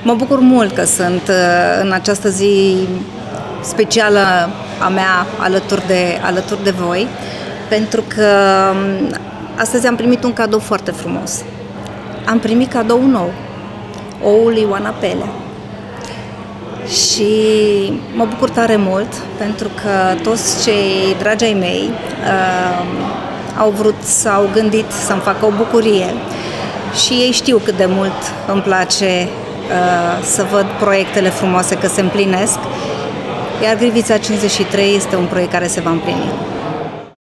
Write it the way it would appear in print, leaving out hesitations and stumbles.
Mă bucur mult că sunt în această zi specială a mea alături de voi, pentru că astăzi am primit un cadou foarte frumos. Am primit cadou nou, oul Ioana Pelea. Și mă bucur tare mult pentru că toți cei dragi ai mei s-au gândit să-mi facă o bucurie și ei știu cât de mult îmi place să văd proiectele frumoase că se împlinesc, iar Grivița 53 este un proiect care se va împlini.